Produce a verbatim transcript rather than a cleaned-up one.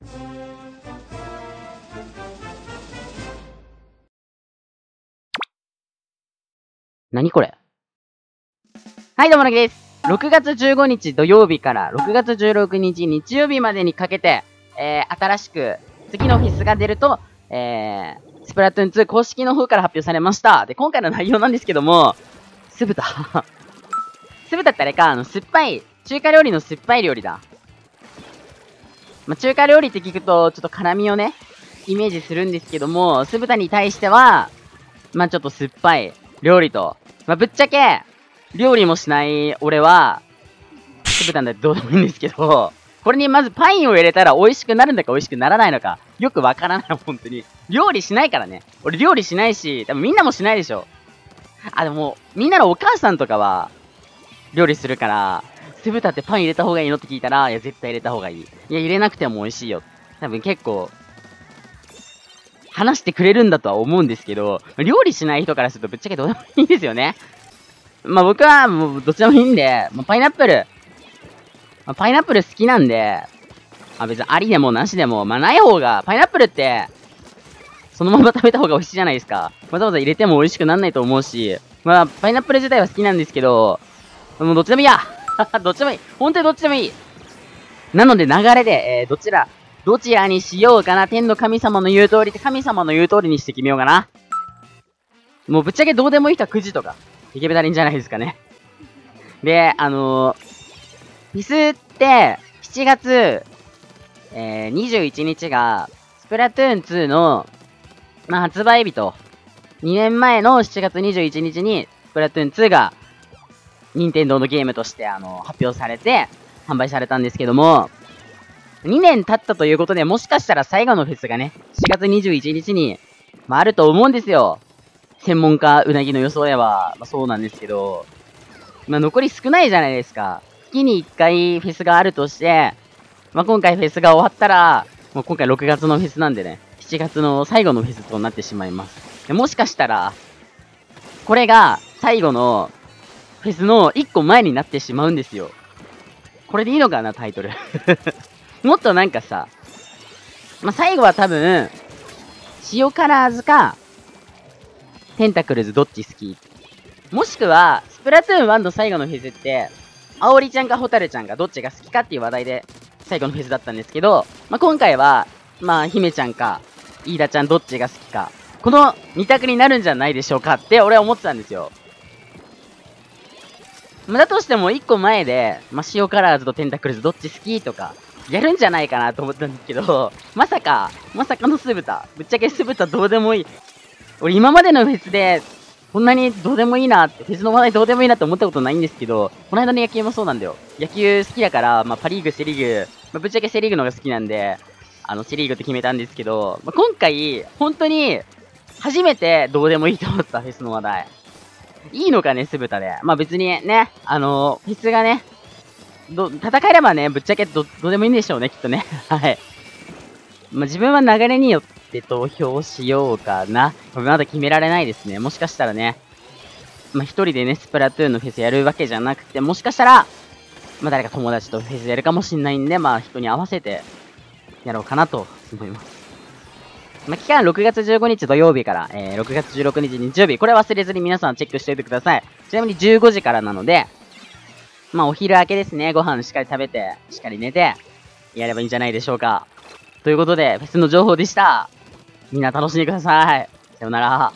何これ。はい、どうもなぎです。ろくがつじゅうごにち土曜日からろくがつじゅうろくにち日曜日までにかけて、えー、新しく次のフェスが出ると、えー、スプラトゥーンツー公式の方から発表されました。で、今回の内容なんですけども、酢豚。酢豚ってあれか、あの、酸っぱい、中華料理の酸っぱい料理だ。まあ、中華料理って聞くと、ちょっと辛みをね、イメージするんですけども、酢豚に対しては、まあ、ちょっと酸っぱい料理と、まあ、ぶっちゃけ、料理もしない俺は、酢豚なんてどうでもいいんですけど、これにまずパインを入れたら美味しくなるのか美味しくならないのか、よくわからない、本当に。料理しないからね。俺料理しないし、多分みんなもしないでしょ。あ、でも、みんなのお母さんとかは、料理するから、酢豚ってパン入れた方がいいのって聞いたら、いや、絶対入れた方がいい。いや、入れなくても美味しいよ。多分結構、話してくれるんだとは思うんですけど、料理しない人からするとぶっちゃけどうでもいいんですよね。まあ僕はもうどっちでもいいんで、まあ、パイナップル、まあ、パイナップル好きなんで、まあ別にありでもなしでも、まあない方が、パイナップルって、そのまま食べた方が美味しいじゃないですか。わざわざ入れても美味しくなんないと思うし、まあパイナップル自体は好きなんですけど、もうどっちでもいいやどっちでもいい本当にどっちでもいいなので流れで、えー、どちら、どちらにしようかな。天の神様の言う通りって神様の言う通りにして決めようかな。もうぶっちゃけどうでもいい人はくじとか、いけべたらいいんじゃないですかね。で、あのー、フェスって、しちがつ、えー、にじゅういちにちが、スプラトゥーンツーの、まあ、発売日と、にねんまえのしちがつにじゅういちにちに、スプラトゥーンツーが、任天堂のゲームとして、あのー、発表されて、販売されたんですけども、にねん経ったということで、もしかしたら最後のフェスがね、しちがつにじゅういちにちに、まあ、あると思うんですよ。専門家うなぎの予想では、まあ、そうなんですけど、まあ、残り少ないじゃないですか。月にいっかいフェスがあるとして、まあ、今回フェスが終わったら、もう今回ろくがつのフェスなんでね、しちがつの最後のフェスとなってしまいます。でもしかしたら、これが最後のフェスのいっこまえになってしまうんですよ。これでいいのかな、タイトル。もっとなんかさ、まあ、最後は多分、塩カラーズか、テンタクルズどっち好きもしくは、スプラトゥーンワンの最後のフェスって、あおりちゃんかホタルちゃんがどっちが好きかっていう話題で、最後のフェスだったんですけど、まあ、今回は、まあ、姫ちゃんか、飯田ちゃんどっちが好きか、このに択になるんじゃないでしょうかって俺は思ってたんですよ。まあ、だとしてもいっこまえで、まあ、塩カラーズとテンタクルズどっち好きとか、やるんじゃないかなと思ったんですけど、まさか、まさかの酢豚。ぶっちゃけ酢豚どうでもいい。俺今までのフェスで、こんなにどうでもいいなって、フェスの話題どうでもいいなって思ったことないんですけど、この間の野球もそうなんだよ。野球好きだから、まあ、パリーグ、セリーグ、まあ、ぶっちゃけセリーグの方が好きなんで、あの、セリーグって決めたんですけど、まあ、今回、本当に、初めてどうでもいいと思ったフェスの話題。いいのかね、酢豚で。まあ別にね、あのー、フェスがね、ど、戦えればね、ぶっちゃけど、どうでもいいんでしょうね、きっとね。はい。まあ自分は流れによって投票しようかな。まだ決められないですね。もしかしたらね、まあ一人でね、スプラトゥーンのフェスやるわけじゃなくて、もしかしたら、まあ誰か友達とフェスやるかもしんないんで、まあ人に合わせて、やろうかなと思います。まあ、期間ろくがつじゅうごにち土曜日から、えー、ろくがつじゅうろくにち日曜日。これ忘れずに皆さんチェックしておいてください。ちなみにじゅうごじからなので、まあ、お昼明けですね。ご飯しっかり食べて、しっかり寝て、やればいいんじゃないでしょうか。ということで、フェスの情報でした。みんな楽しんでください。さようなら。